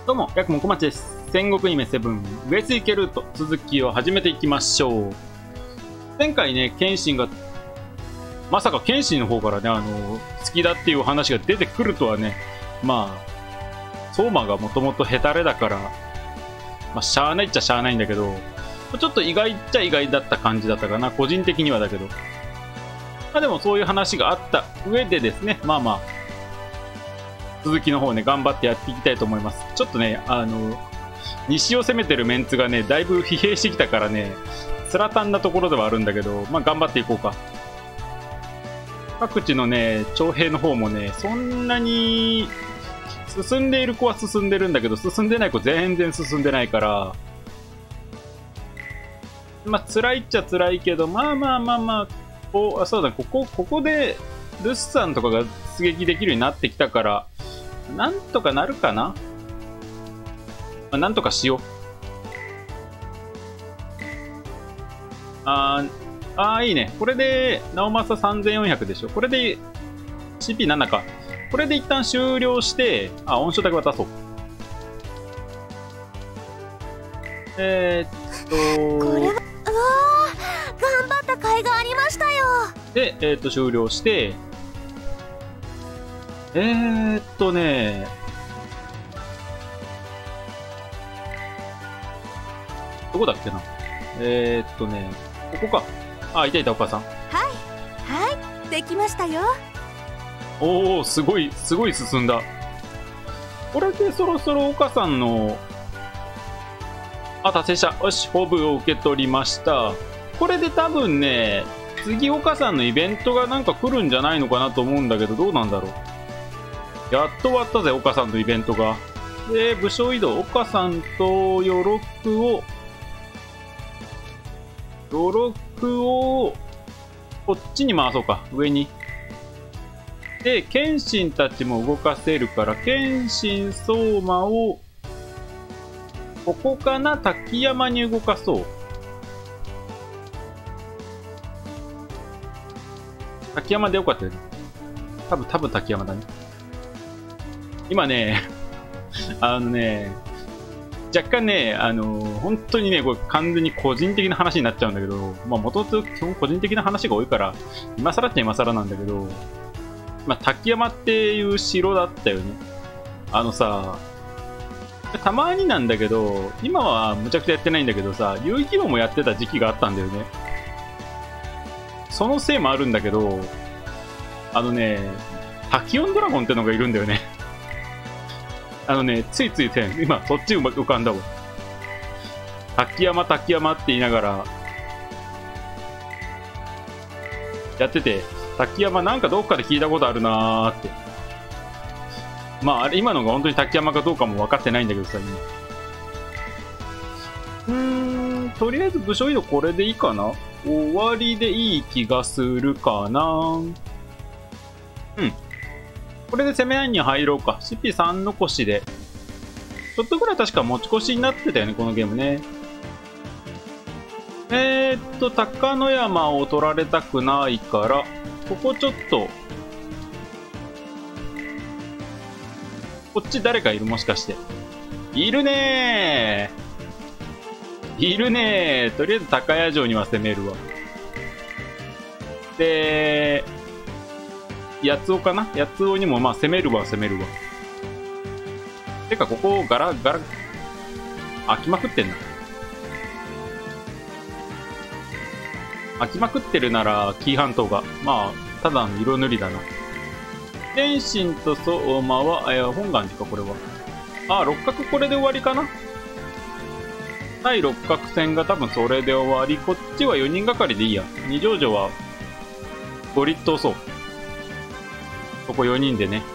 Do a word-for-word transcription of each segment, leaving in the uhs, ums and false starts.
どうも、ヤクモン小町です。戦国アニメセブン、上杉家ルート、続きを始めていきましょう。前回ね、謙信が、まさか謙信の方からね、あの、好きだっていう話が出てくるとはね、まあ、相馬がもともとヘタレだから、まあ、しゃあないっちゃしゃあないんだけど、ちょっと意外っちゃ意外だった感じだったかな、個人的にはだけど。まあでもそういう話があった上でですね、まあまあ、続きの方ね、頑張ってやっていきたいと思います。ちょっとね、あの、西を攻めてるメンツがね、だいぶ疲弊してきたからね、つらたんなところではあるんだけど、まあ頑張っていこうか。各地のね、徴兵の方もね、そんなに、進んでいる子は進んでるんだけど、進んでない子全然進んでないから、まあ辛いっちゃ辛いけど、まあまあまあまあ、こう、あ、そうだ、ここ、ここで、ルスさんとかが出撃できるようになってきたから、なんとかなるかな、まあ、なんとかしよう。あー、あーいいね。これで、直政さんぜんよんひゃくでしょ。これで、シーピーなな か。これで一旦終了して、あ、恩賞だけ渡そう。えー、っと、 これは、うわー、頑張った甲斐がありましたよ。 で、えー、っと、終了して、えーっとね、どこだっけな。えーっとね、ここか。あ、いたいた、お母さん。 はいはい、できましたよ。 おお、すごい、すごい進んだ。これでそろそろお母さんの、あ、達成した。よし、ホブを受け取りました。これで多分ね、次お母さんのイベントがなんか来るんじゃないのかなと思うんだけど、どうなんだろう。やっと終わったぜ、岡さんのイベントが。で、武将移動、岡さんと余力を、余力を、こっちに回そうか、上に。で、謙信たちも動かせるから、謙信相馬を、ここかな、滝山に動かそう。滝山でよかったよね。多分、多分滝山だね。今ね、あのね、若干ね、あのー、本当にね、これ完全に個人的な話になっちゃうんだけど、まあ元々基本個人的な話が多いから、今更っちゃ今更なんだけど、まあ滝山っていう城だったよね。あのさ、たまになんだけど、今はむちゃくちゃやってないんだけどさ、遊戯王もやってた時期があったんだよね。そのせいもあるんだけど、あのね、滝音ドラゴンってのがいるんだよね。あのね、ついついて、今、そっち浮かんだわ。滝山、滝山って言いながら、やってて、滝山なんかどっかで聞いたことあるなーって。まあ、あれ、今のが本当に滝山かどうかも分かってないんだけどさ、今。うーん、とりあえず武将移動これでいいかな？終わりでいい気がするかな。うん。これで攻め合いに入ろうか。シピさん残しで。ちょっとぐらい確か持ち越しになってたよね、このゲームね。えーっと、高野山を取られたくないから、ここちょっと、こっち誰かいる？もしかして。いるねーいるねーとりあえず高谷城には攻めるわ。で、八尾かな？八尾にもまあ攻めるわ攻めるわ。てかここガラガラ開きまくってんな。開きまくってるなら紀伊半島がまあただの色塗りだな。謙信と相馬は、えー、本願寺かこれは。あ、六角これで終わりかな。対六角戦が多分それで終わり。こっちはよにんがかりでいいや。二条城はご立闘そう。ここよにんでね。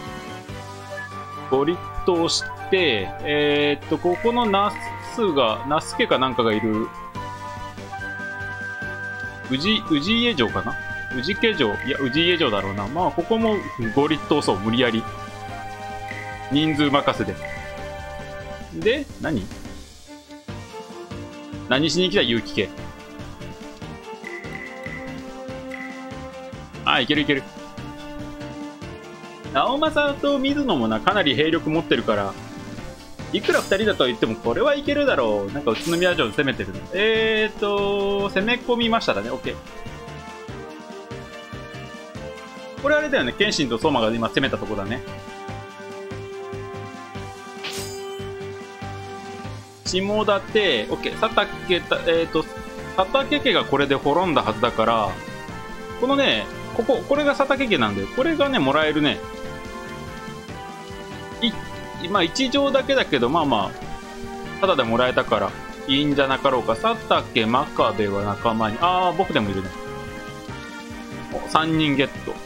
ご立闘して、えー、っと、ここのナスが、ナスケかなんかがいる、宇治、宇治家城かな？宇治家城、いや、宇治家城だろうな。まあ、ここもご立闘そう、無理やり。人数任せで。で、何何しに来た結城家。あ、いけるいける。直政と水野もな、かなり兵力持ってるから、 いくらふたりだとは言ってもこれはいけるだろう。なんか宇都宮城攻めてる。えーと攻め込みましただね。 OK。 これあれだよね、謙信と相馬が今攻めたとこだね。下館、 OK。 佐竹、えーと佐竹家がこれで滅んだはずだから、このね、ここ、これが佐竹家なんだよ。これがね、もらえるね。い、まあ、一条だけだけど、まあまあ、ただでもらえたから、いいんじゃなかろうか。佐竹、真壁は仲間に、ああ、僕でもいるね。お、さんにんゲット。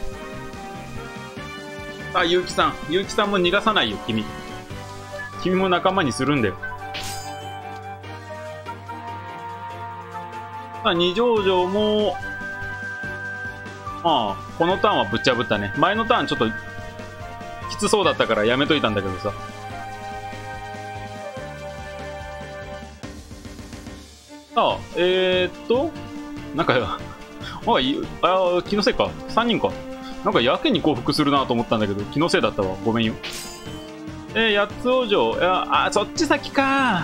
あ、結城さん。結城さんも逃がさないよ、君。君も仲間にするんだよ。さあ、二条城も、まあ、このターンはぶっちゃぶったね。前のターンちょっと、きつそうだったからやめといたんだけどさ。さあ、えー、っと、なんか、あ、いあ、気のせいか。さんにんか。なんかやけに降伏するなと思ったんだけど、気のせいだったわ。ごめんよ。えー、八つ王城。いや、あ、そっち先か。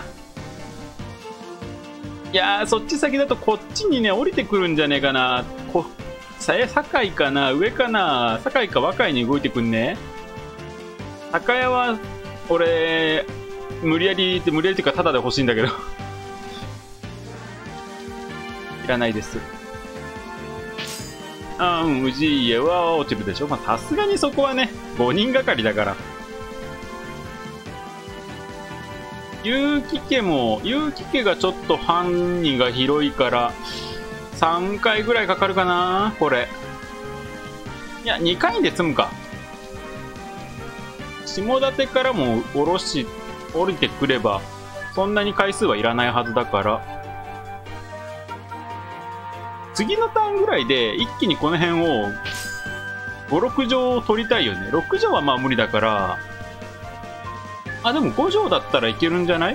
いやー、そっち先だとこっちにね、降りてくるんじゃねえかな。こさえ、堺かな上かな堺か和海に動いてくんね。酒屋は、俺、無理やりって、無理やりっていうか、タダで欲しいんだけど。いらないです。あー、うん、氏家は落ちるでしょ。まあ、さすがにそこはね、ごにんがかりだから。結城家も、結城家がちょっと範囲が広いから、さんかいぐらいかかるかなこれ。いや、にかいで済むか。下館からも下ろし、降りてくれば、そんなに回数はいらないはずだから、次のターンぐらいで一気にこの辺をご、ろく条を取りたいよね。ろく条はまあ無理だから、あ、でもご条だったらいけるんじゃない？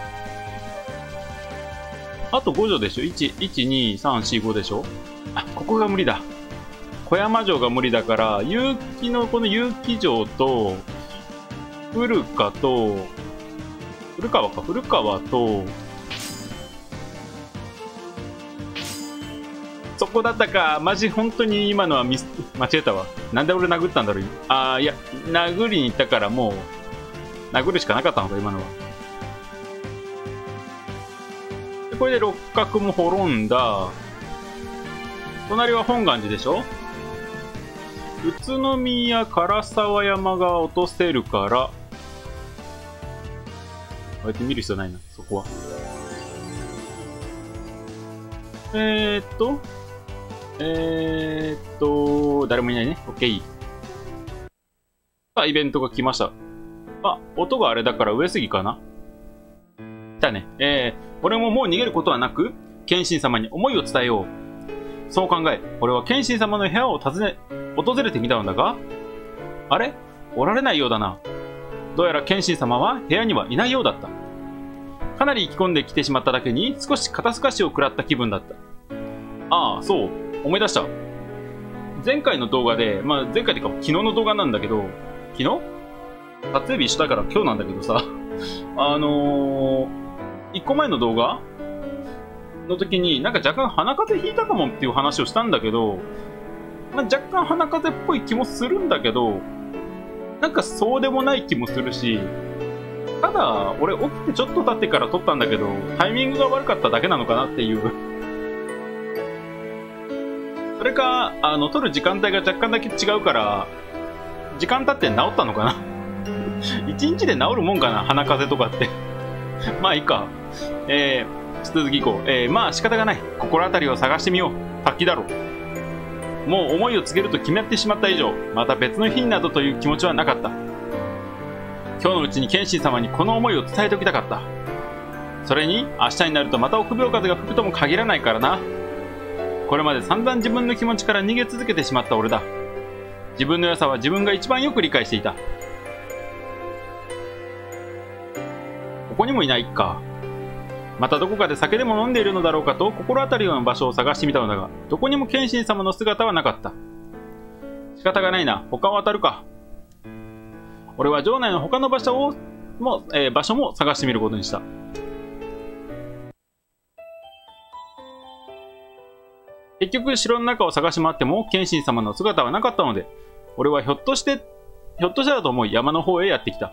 あとご条でしょ。いち、いち、に、さん、よん、ごでしょ。あ、ここが無理だ。小山城が無理だから、結城のこの結城城と、古川と、古川か、古川と、そこだったか。マジ本当に今のはミス、間違えたわ。なんで俺殴ったんだろう。あー、いや、殴りに行ったからもう、殴るしかなかったのか、今のは。でこれで六角も滅んだ。隣は本願寺でしょ。宇都宮、唐沢山が落とせるから、こうやって見る必要ないな、そこは。えーっと、えーっと、誰もいないね。OK。さあ、イベントが来ました。あ、音があれだから上杉かな。来たね。えー、俺ももう逃げることはなく、謙信様に思いを伝えよう。そう考え、俺は謙信様の部屋を訪ね、訪れてみたのだが、あれ？おられないようだな。どうやら謙信様は部屋にはいないようだった。かなり意気込んできてしまっただけに、少し肩透かしを食らった気分だった。ああ、そう。思い出した。前回の動画で、まあ前回っていうか昨日の動画なんだけど、昨日撮影日したから今日なんだけどさ、あのー、いっこまえの動画の時になんか若干鼻風邪ひいたかもっていう話をしたんだけど、まあ、若干鼻風邪っぽい気もするんだけど、なんかそうでもない気もするし、ただ俺起きてちょっと経ってから撮ったんだけど、タイミングが悪かっただけなのかなっていう。それか、あの、撮る時間帯が若干だけ違うから、時間経って治ったのかな。一日で治るもんかな、鼻風邪とかって。まあいいか。えー、続きいこう。えー、まあ仕方がない。心当たりを探してみよう。滝だろう。もう思いを告げると決めてしまった以上、また別の日などという気持ちはなかった。今日のうちに謙信様にこの思いを伝えておきたかった。それに、明日になるとまた臆病風が吹くとも限らないからな。これまで散々自分の気持ちから逃げ続けてしまった俺だ。自分の良さは自分が一番よく理解していた。ここにもいないか。またどこかで酒でも飲んでいるのだろうかと心当たりの場所を探してみたのだが、どこにも謙信様の姿はなかった。仕方がないな。他を当たるか。俺は城内の他の場所をも、えー、場所も探してみることにした。結局城の中を探し回っても謙信様の姿はなかったので、俺はひょっとしてひょっとしたらと思い山の方へやってきた。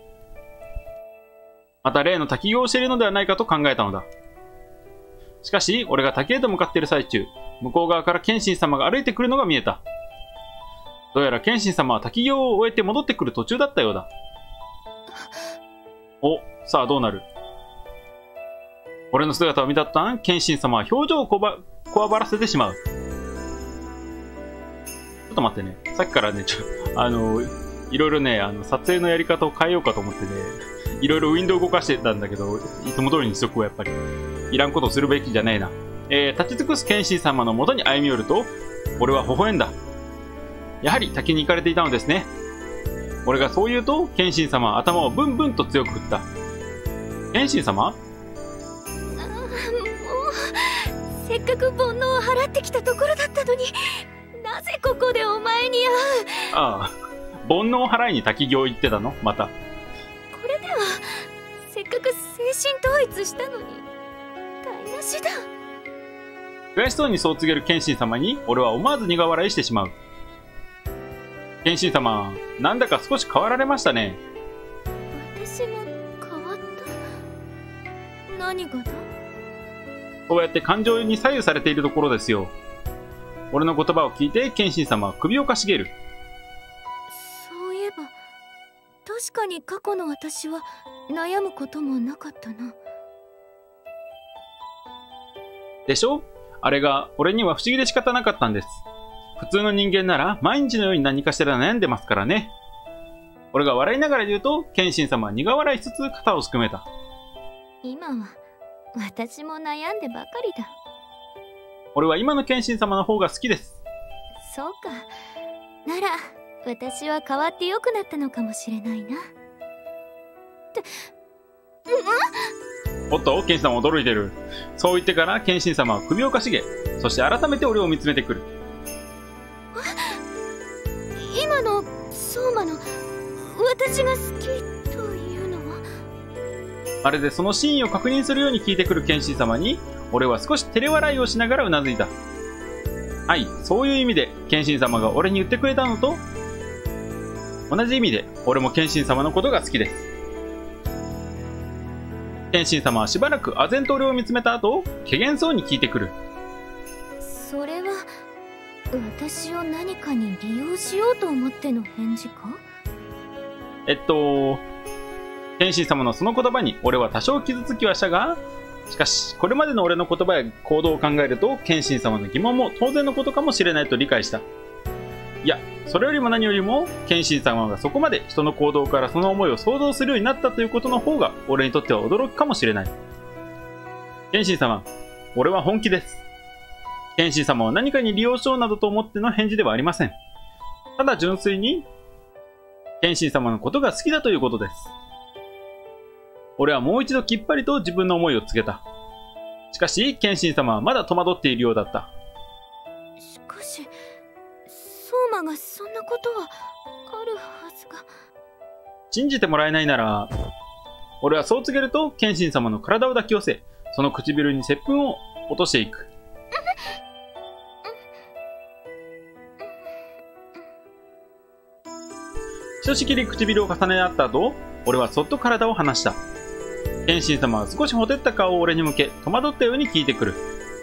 また例の滝行をしているのではないかと考えたのだ。しかし俺が滝へと向かっている最中、向こう側から謙信様が歩いてくるのが見えた。どうやら謙信様は滝行を終えて戻ってくる途中だったようだ。お、さあどうなる。俺の姿を見た途端、謙信様は表情をこばこわばらせてしまう。ちょっと待ってね。さっきからね、ちょ、あの、いろいろね、あの、撮影のやり方を変えようかと思ってね、いろいろウィンドウ動かしてたんだけど、いつも通りにしとくわ、やっぱり。いらんことをするべきじゃねえな。えー、立ち尽くす謙信様の元に歩み寄ると、俺は微笑んだ。やはり滝に行かれていたのですね。俺がそう言うと、謙信様は頭をブンブンと強く振った。謙信様？ せっかく煩悩を払ってきたところだったのに、なぜここでお前に会う。 ああ、煩悩を払いに滝行行ってたのまた。これではせっかく精神統一したのに台無しだ。 悔しそうにそう告げる謙信様に俺は思わず苦笑いしてしまう。謙信様、なんだか少し変わられましたね。 私が変わった？何がだ？ そうやって感情に左右されているところですよ。俺の言葉を聞いて謙信様は首をかしげる。 そういえば確かに過去の私は悩むこともなかったな。 でしょ？あれが俺には不思議で仕方なかったんです。普通の人間なら毎日のように何かしら悩んでますからね。俺が笑いながら言うと謙信様は苦笑いしつつ肩をすくめた。 今は私も悩んでばかりだ。 俺は今の謙信様の方が好きです。 そうか。なら私は変わって良くなったのかもしれないな。って、 おっと、謙信様驚いてる。そう言ってから謙信様は首をかしげ、そして改めて俺を見つめてくる。 今の相馬の私が好きというのは？ まるでその真意を確認するように聞いてくる謙信様に俺は少し照れ笑いをしながらうなずいた。はい、そういう意味で謙信様が俺に言ってくれたのと同じ意味で俺も謙信様のことが好きです。謙信様はしばらく唖然と俺を見つめた後、怪げそうに聞いてくる。 それは私を何かに利用しようと思っての返事か？ えっと謙信様のその言葉に俺は多少傷つきはしたが、しかしこれまでの俺の言葉や行動を考えると謙信様の疑問も当然のことかもしれないと理解した。いや、それよりも何よりも謙信様がそこまで人の行動からその思いを想像するようになったということの方が俺にとっては驚きかもしれない。謙信様、俺は本気です。謙信様は何かに利用しようなどと思っての返事ではありません。ただ純粋に謙信様のことが好きだということです。俺はもう一度きっぱりと自分の思いを告げた。しかし謙信様はまだ戸惑っているようだった。 しかし相馬がそんなことはあるはずが。 信じてもらえないなら、俺はそう告げると謙信様の体を抱き寄せ、その唇に接吻を落としていく。ひとしきり唇を重ね合った後、俺はそっと体を離した。謙信様は少しほてった顔を俺に向け、戸惑ったように聞いてくる。 こ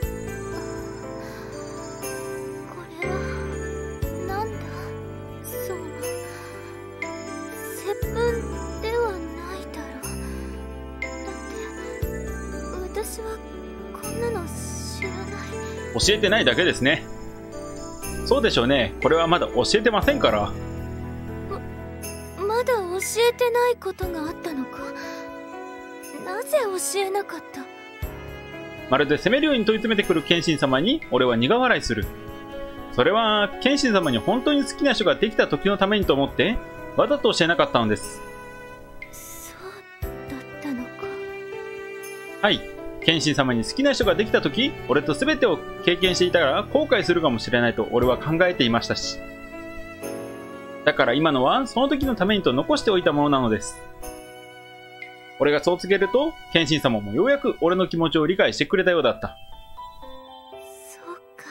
れはなんだ相馬。接吻ではないだろう。だって私はこんなの知らない。 教えてないだけですね。そうでしょうね。これはまだ教えてませんから。 まだ教えてないことがあったのか？なぜ教えなかった？ まるで責めるように問い詰めてくる謙信様に俺は苦笑いする。それは謙信様に本当に好きな人ができた時のためにと思ってわざと教えなかったのです。 そうだったのか。 はい、謙信様に好きな人ができた時、俺と全てを経験していたから後悔するかもしれないと俺は考えていましたし、だから今のはその時のためにと残しておいたものなのです。 俺がそう告げると、謙信様もようやく俺の気持ちを理解してくれたようだった。 そうか。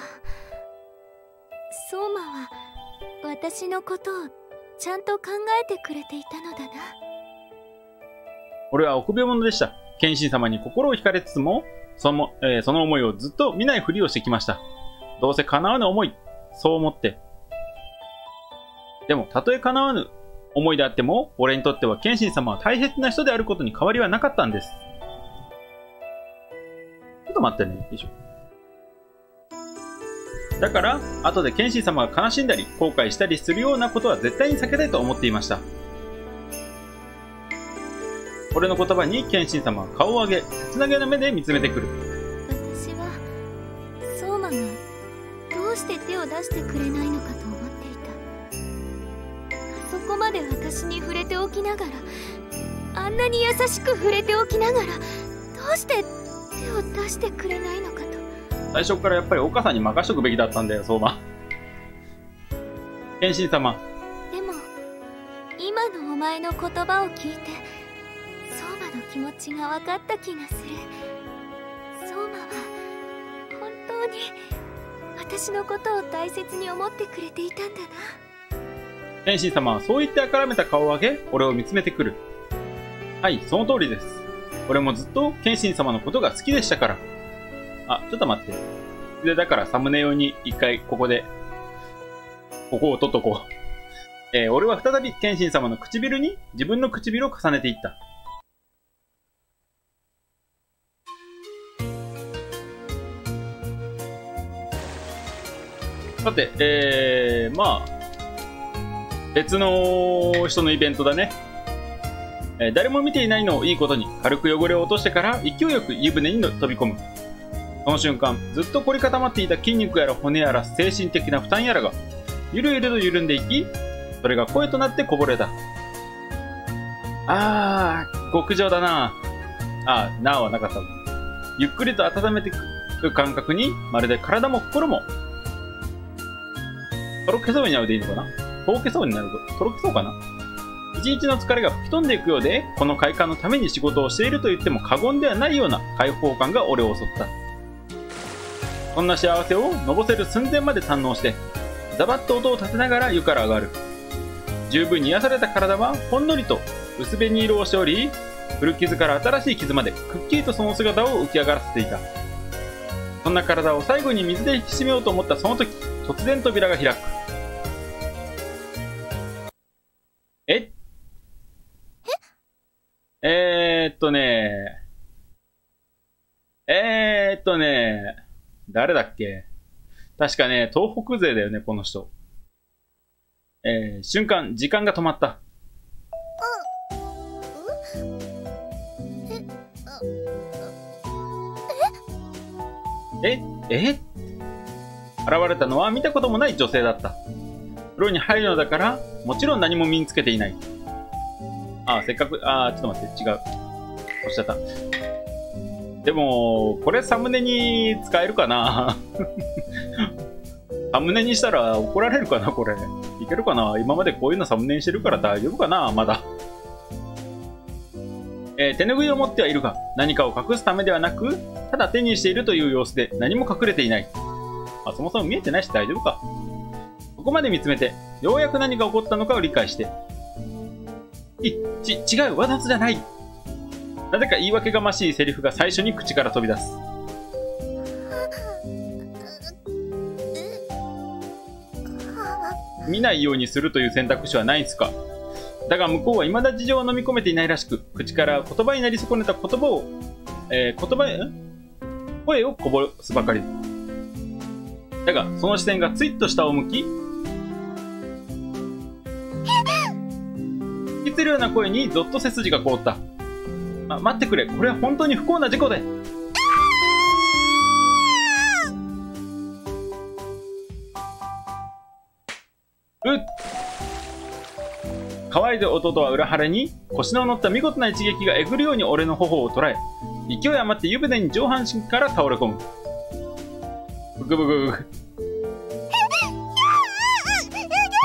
相馬は私のことをちゃんと考えてくれていたのだな。 俺は臆病者でした。謙信様に心を惹かれつつも、その、えー、その思いをずっと見ないふりをしてきました。どうせ叶わぬ思い、そう思って。でも、たとえ叶わぬ思いであっても、俺にとっては謙信様は大切な人であることに変わりはなかったんです。ちょっと待ってね。よいしょ。だから、後で謙信様が悲しんだり、後悔したりするようなことは絶対に避けたいと思っていました。俺の言葉に謙信様は顔を上げ、切なげな目で見つめてくる。 私は、相馬がどうして手を出してくれないのかと思っていた。あそこまで私に触れておきながら、あんなに優しく触れておきながら、どうして手を出してくれないのかと。 最初からやっぱりお母さんに任しとくべきだったんだよ、相馬。謙信様。 でも、今のお前の言葉を聞いて、相馬の気持ちが分かった気がする。相馬は本当に私のことを大切に思ってくれていたんだな。 謙信様はそう言ってあからめた顔を上げ、俺を見つめてくる。はい、その通りです。俺もずっと謙信様のことが好きでしたから。あ、ちょっと待って。で、だからサムネ用に一回ここで、ここを取っとこう。えー、俺は再び謙信様の唇に自分の唇を重ねていった。さて、えー、まあ、別の人のイベントだね。えー、誰も見ていないのをいいことに軽く汚れを落としてから勢いよく湯船に飛び込む。その瞬間、ずっと凝り固まっていた筋肉やら骨やら精神的な負担やらが、ゆるゆると緩んでいき、それが声となってこぼれた。あー、極上だな。あー、なーはなかった。ゆっくりと温めていく感覚に、まるで体も心も、とろけそうになるでいいのかな？とろけそうになると、とろけそうかな？一日の疲れが吹き飛んでいくようで、この快感のために仕事をしていると言っても過言ではないような解放感が俺を襲った。そんな幸せをのぼせる寸前まで堪能して、ザバッと音を立てながら湯から上がる。十分に癒された体はほんのりと薄紅色をしており、古傷から新しい傷までくっきりとその姿を浮き上がらせていた。そんな体を最後に水で引き締めようと思ったその時、突然扉が開く。ええー、っとねえーっとね誰だっけ？確かね、東北勢だよね、この人。えー、瞬間、時間が止まった。ええ現れたのは見たこともない女性だった。風呂に入るのだから、もちろん何も身につけていない。あ、せっかく、あ、ちょっと待って、違う。押しちゃった。でも、これサムネに使えるかなサムネにしたら怒られるかなこれ。いけるかな？今までこういうのサムネにしてるから大丈夫かなまだ。えー、手拭いを持ってはいるが、何かを隠すためではなく、ただ手にしているという様子で何も隠れていない。あ、そもそも見えてないし大丈夫か。ここまで見つめて、ようやく何が起こったのかを理解して。い、ち、違う、わざとじゃない。なぜか言い訳がましいセリフが最初に口から飛び出す。見ないようにするという選択肢はないんすか。だが向こうは未だ事情を飲み込めていないらしく、口から言葉になり損ねた言葉を、えー、言葉へ、声をこぼすばかり。だが、その視線がついっと下を向き、引きつるような声にゾッと背筋が凍った。あ、待ってくれ、これは本当に不幸な事故で。うっ。乾いた弟は裏腹に腰の乗った見事な一撃がえぐるように俺の頬を捉え、勢い余って湯船に上半身から倒れ込む。ブクブクブク。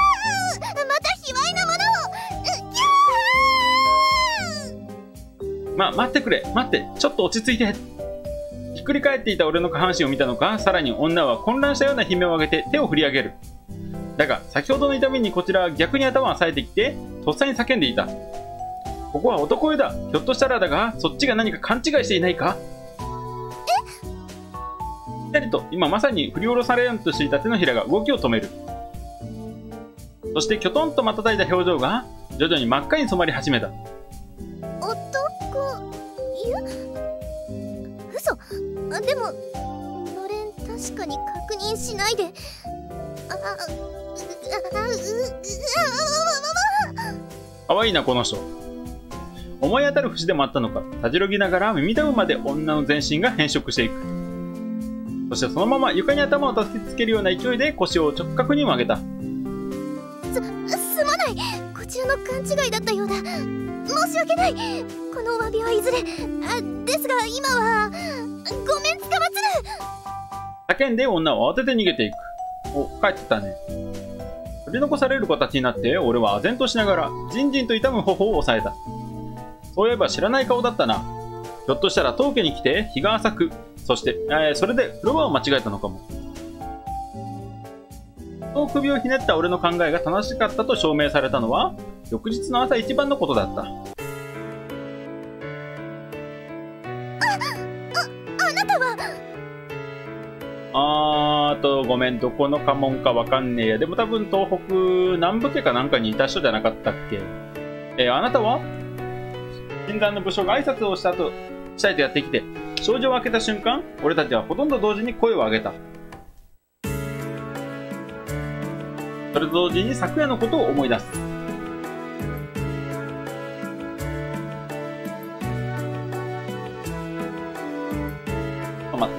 また卑猥なものを。 ま、待ってくれ、待って、ちょっと落ち着いて。ひっくり返っていた俺の下半身を見たのか、さらに女は混乱したような悲鳴を上げて手を振り上げる。だが、先ほどの痛みにこちらは逆に頭を押さえてきて、とっさに叫んでいた。ここは男湯だ。ひょっとしたらだが、そっちが何か勘違いしていないか？え？ぴたりと、今まさに振り下ろされようとしていた手のひらが動きを止める。そして、きょとんと瞬いた表情が、徐々に真っ赤に染まり始めた。 男湯？嘘。でも、のれん確かに確認しないで。あ、あ、 かわいいなこの人。思い当たる節でもあったのか、たじろぎながら耳たぶまで女の全身が変色していく。そしてそのまま床に頭を叩きつけるような勢いで腰を直角に曲げた。 す、すまない。こちらの勘違いだったようだ。申し訳ない。このお詫びはいずれ。あ、ですが今はごめんつかまつる。 叫んで女は慌てて逃げていく。お、帰ってたね。取り残される形になって俺は唖然としながらじんじんと痛む頬を押さえた。そういえば知らない顔だったな。ひょっとしたら当家に来て日が浅く、そして、えー、それで風呂場を間違えたのかも。そう首をひねった俺の考えが正しかったと証明されたのは翌日の朝一番のことだった。あ、 あ、あなたはあーと、ごめん、どこの家紋かわかんねえや。でも多分東北南部家かなんかにいた人じゃなかったっけ。えー、あなたは新参の武将が挨拶をしたと、したいとやってきて、障子を開けた瞬間、俺たちはほとんど同時に声を上げた。それと同時に昨夜のことを思い出す。あ、待って。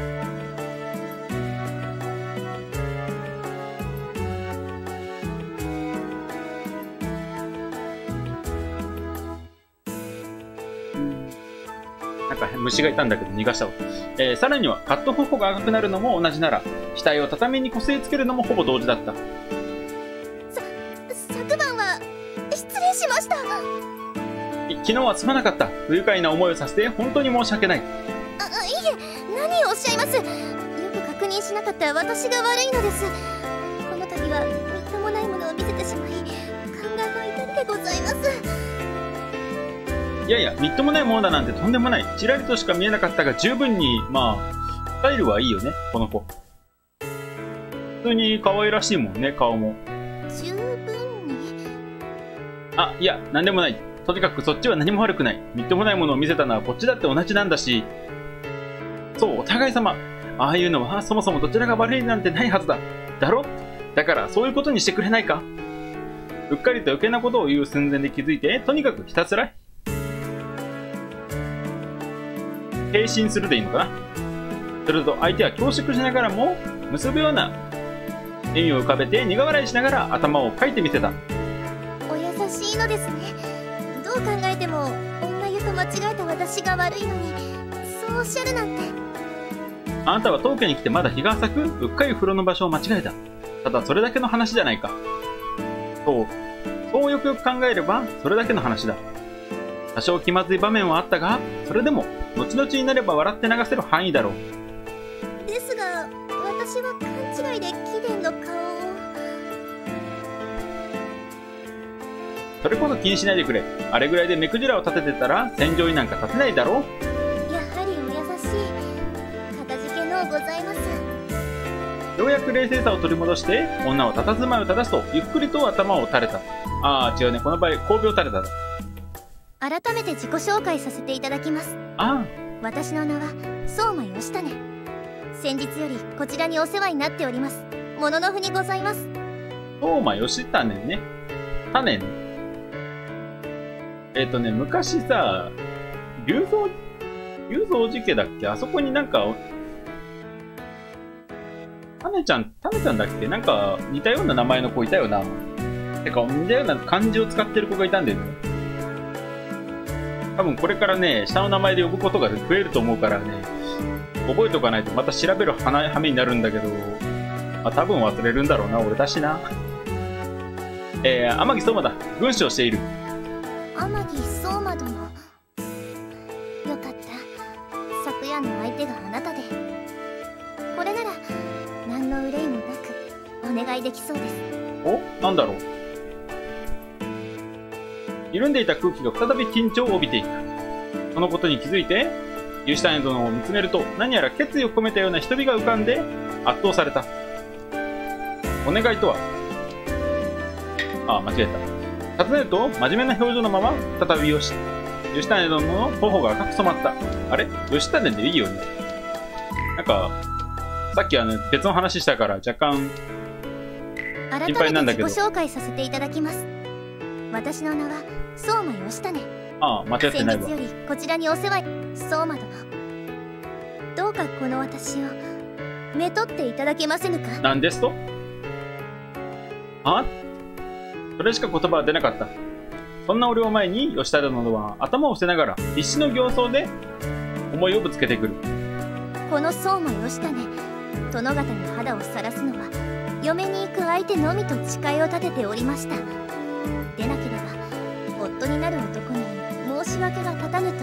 なんか虫がいたんだけど逃がしたわ。えー、さらにはカット頬が赤くなるのも同じなら、額を畳にこすりつけるのもほぼ同時だった。 さ、昨晩は失礼しました。 昨日はすまなかった。不愉快な思いをさせて本当に申し訳ない。 あ、いえ、何をおっしゃいます。よく確認しなかった私が悪いのです。この度はみっともないものを見せてしまい、考えの至りでございます。 いやいや、みっともないものだなんてとんでもない。ちらりとしか見えなかったが十分に、まあ、スタイルはいいよね、この子。普通に可愛らしいもんね、顔も。 十分に？ あ、いや、なんでもない。とにかくそっちは何も悪くない。みっともないものを見せたのはこっちだって同じなんだし。そう、お互い様。ああいうのはそもそもどちらが悪いなんてないはずだ。だろ？だからそういうことにしてくれないか？うっかりと余計なことを言う寸前で気づいて、とにかくひたすら平心するでいいのかな。すると相手は恐縮しながらも結ぶような笑みを浮かべて苦笑いしながら頭をかいてみせた。 お優しいのですね。どう考えても女湯と間違えた私が悪いのに、そうおっしゃるなんて。 あなたは当家に来てまだ日が浅く、うっかり風呂の場所を間違えた。ただそれだけの話じゃないか。そうそうよくよく考えればそれだけの話だ。多少気まずい場面はあったが、それでも後々になれば笑って流せる範囲だろう。 ですが私は勘違いで貴殿の顔を。 それこそ気にしないでくれ。あれぐらいで目くじらを立ててたら戦場になんか立てないだろう。 やはりお優しい。かたじけのうございます。 ようやく冷静さを取り戻して女は佇まいを正すとゆっくりと頭を垂れた。ああ違うね、この場合後尾を垂れただ。 改めて自己紹介させていただきます。 ああ、 私の名は相馬義種。先日よりこちらにお世話になっておりますもののふにございます。 相馬義種ね。種ね。えっ、ー、とね、昔さ、龍造、龍造寺家だっけ、あそこになんか、種ちゃん、種ちゃんだっけ、なんか似たような名前の子いたよな。てか、似たような漢字を使ってる子がいたんだよね。多分これからね、下の名前で呼ぶことが増えると思うからね、覚えておかないとまた調べるはめになるんだけど、まあ、多分忘れるんだろうな、俺だしな。えー、天城相馬だ。軍師をしている。 天城相馬殿。 談の相手があなたで、これなら何の憂いもなくお願いできそうです。 お、なんだろう。緩んでいた空気が再び緊張を帯びていた。そのことに気づいてユシタネ殿を見つめると、何やら決意を込めたような瞳が浮かんで圧倒された。お願いとは、ああ、間違えた。尋ねると真面目な表情のまま再びよし吉種殿の頬が赤く染まった。あれ、吉種でいいよね。なんかさっきはね別の話したから若干心配なんだけど。 改めて自己紹介させていただきます。私の名は相馬義種。 ああ、間違ってないわ。 先日よりこちらにお世話に。相馬殿、どうかこの私をめとっていただけませぬか。 なんですと。あ、それしか言葉は出なかった。そんな俺を前に吉田殿は頭を伏せながら必死の形相で思いをぶつけてくる。 この相馬義種、殿方に肌を晒すのは嫁に行く相手のみと誓いを立てておりました。でなければ夫になる男に申し訳が立たぬと。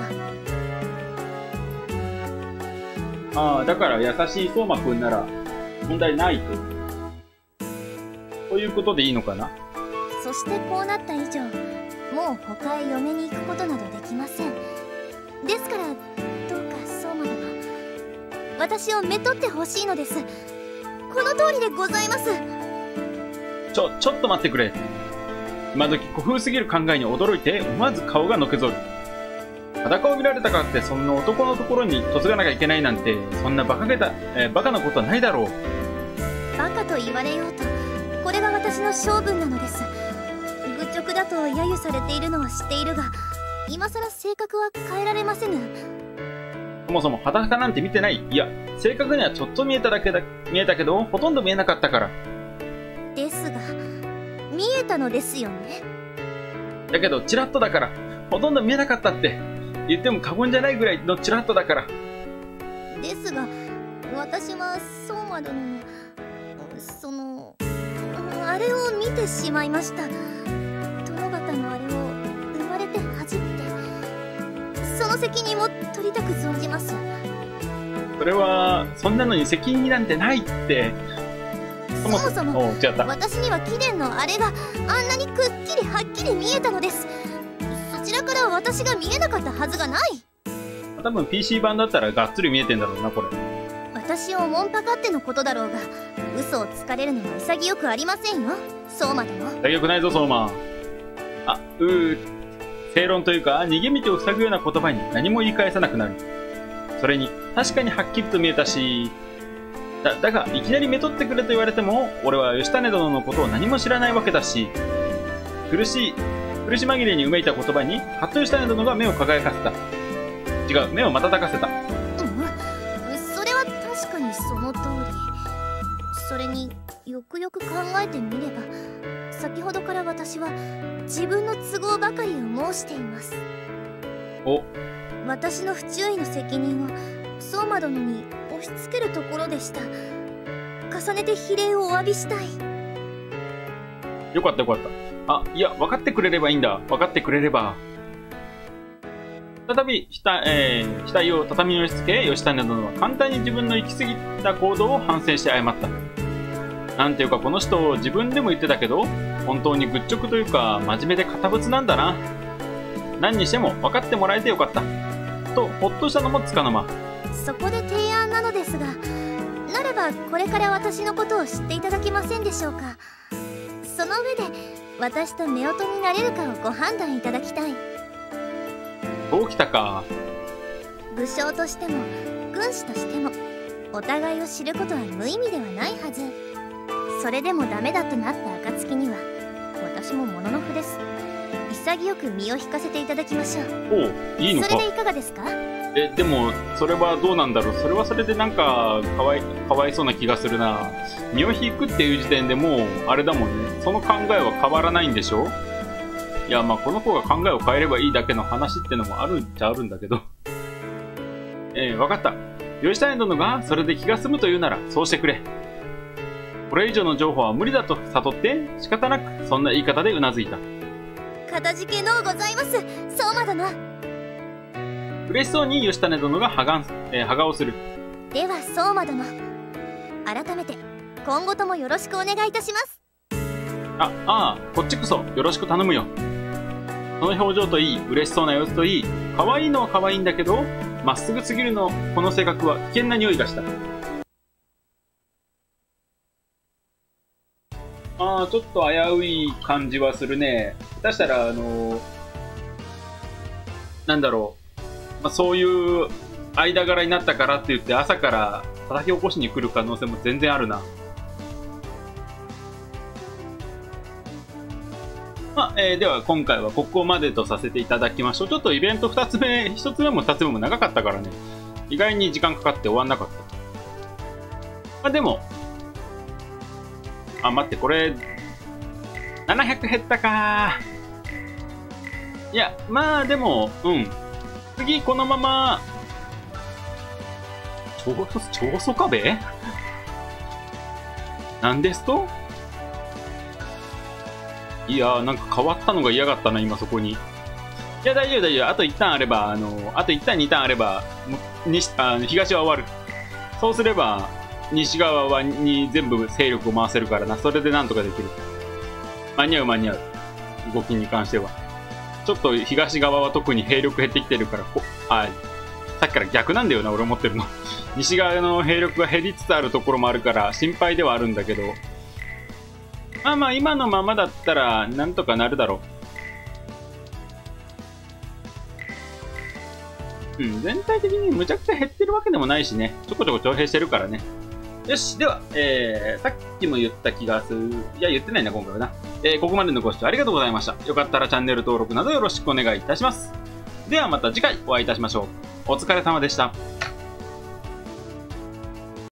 ああ、だから優しい相馬くんなら問題ないと。ということでいいのかな。 そしてこうなった以上、もう他へ嫁に行くことなどできません。ですからどうか相馬殿、私をめとってほしいのです。この通りでございます。 ちょ、ちょっと待ってくれ。今時古風すぎる考えに驚いて思わず顔がのけぞる。裸を見られたからってそんな男のところに嫁がなきゃいけないなんて、そんなバカげた、えー、バカなことはないだろう。 バカと言われようと、これが私の性分なのです。愚直だと揶揄されているのは知っているが、今さら性格は変えられませぬ。 そもそも裸なんて見てない。いや、正確にはちょっと見えただけだ、見えたけどほとんど見えなかったから。 ですが見えたのですよね。 だけどチラッとだから、ほとんど見えなかったって言っても過言じゃないぐらいのチラッとだから。 ですが私は相馬殿のそのあれを見てしまいました。殿方のあれを生まれて初めて。その責任を取りたく存じます。 それはそんなのに責任なんてないって。 そもそも違った。 私には貴殿のあれがあんなにくっきりはっきり見えたのです。そちらから私が見えなかったはずがない。 多分 ピーシー 版だったらがっつり見えてんだろうなこれ。 私をもんぱかってのことだろうが、嘘をつかれるのは潔くありませんよ相馬殿。 潔くないぞ相馬。あ、うー正論というか逃げ道を塞ぐような言葉に何も言い返さなくなる。それに確かにはっきりと見えたし、だ, だがいきなりめとってくれと言われても、俺は義種殿のことを何も知らないわけだし、苦しい苦し紛れにうめいた言葉にはっと義種殿が目を輝かせた。違う、目を瞬かせた。 うん、それは確かにその通り。それによくよく考えてみれば、先ほどから私は自分の都合ばかりを申しています。 お、 私の不注意の責任を相馬殿に押し付けるところでした。重ねて比例をお詫びしたい。 よかったよかった。あ、いや、分かってくれればいいんだ。分かってくれれば。再び額、えー、額を畳に押し付け、義種殿は簡単に自分の行き過ぎた行動を反省して謝った。なんていうかこの人、自分でも言ってたけど本当に愚直というか真面目で堅物なんだな。何にしても分かってもらえてよかったとほっとしたのもつかの間。 そこで提案なのですが、ならばこれから私のことを知っていただけませんでしょうか。その上で私と夫婦になれるかをご判断いただきたい。 そうきたか。 武将としても軍師としてもお互いを知ることは無意味ではないはず。それでもダメだとなった暁には私ももののふです。潔く身を引かせていただきましょう。 おう、いいのか。 それでいかがですか。 え、でもそれはどうなんだろう。それはそれでなんかかわい、かわいそうな気がするな。身を引くっていう時点でもうあれだもんね。その考えは変わらないんでしょ。いや、まあこの子が考えを変えればいいだけの話ってのもあるっちゃあるんだけどえー、分かった。義種殿がそれで気が済むというならそうしてくれ。これ以上の情報は無理だと悟って仕方なくそんな言い方でうなずいた。 かたじけのうございます相馬殿。 嬉しそうに義経殿がはがん、えー、はがをする。 では相馬殿、改めて今後ともよろしくお願いいたします。 あ、ああ、こっちこそよろしく頼むよ。その表情といい、嬉しそうな様子といい、可愛いのは可愛いんだけど、まっすぐすぎるのこの性格は危険な匂いがした。ああ、ちょっと危うい感じはするね。下手したら、あのー、なんだろう、まあ、そういう間柄になったからって言って朝から叩き起こしに来る可能性も全然あるな。まあ、えー、では今回はここまでとさせていただきましょう。ちょっとイベントふたつめ、ひとつめもふたつめも長かったからね、意外に時間かかって終わんなかった。まあ、でも、あ、待って、これ、ななひゃく減ったかー。いや、まあでも、うん。次、このまま、長祖、長祖壁なんですと？いやー、なんか変わったのが嫌がったな、今そこに。いや、大丈夫、大丈夫。あといちターンあれば、あの、あといちターン、にターンあれば、西あ東は終わる。そうすれば、西側はに全部勢力を回せるからな。それでなんとかできる。間に合う、間に合う。動きに関しては。ちょっと東側は特に兵力減ってきてるから、こあ、さっきから逆なんだよな、俺思ってるの。西側の兵力が減りつつあるところもあるから心配ではあるんだけど、まあまあ今のままだったらなんとかなるだろう。うん、全体的にむちゃくちゃ減ってるわけでもないしね、ちょこちょこ徴兵してるからね。よし、では、えー、さっきも言った気がする。いや、言ってないな、今回はな。えー、ここまでのご視聴ありがとうございました。よかったらチャンネル登録などよろしくお願いいたします。ではまた次回お会いいたしましょう。お疲れ様でした。